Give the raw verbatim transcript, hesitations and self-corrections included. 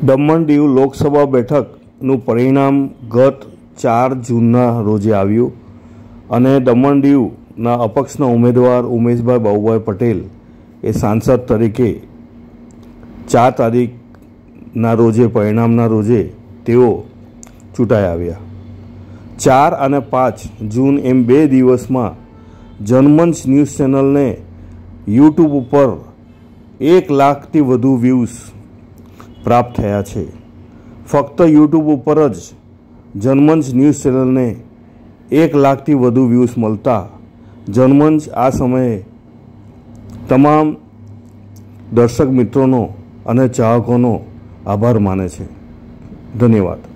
દમણ દીવ લોકસભા બેઠકનું પરિણામ ગત ચાર જૂનના રોજે આવ્યું અને દમણ દીવના અપક્ષના ઉમેદવાર ઉમેશભાઈ બાબુભાઈ પટેલ એ સાંસદ તરીકે ચાર તારીખના રોજે પરિણામના રોજે તેઓ ચૂંટાઈ આવ્યા। ચાર અને પાંચ જૂન એમ બે દિવસમાં જનમંચ ન્યૂઝ ચેનલને યુટ્યુબ ઉપર એક લાખથી વધુ વ્યૂઝ प्राप्त थया छे। फक्त यूट्यूब पर ज जनमंच न्यूज़ चैनल ने एक लाख थी वधु व्यूज मलता जनमंच आ समय तमाम दर्शक मित्रों अने चाहकों आभार माने छे। धन्यवाद।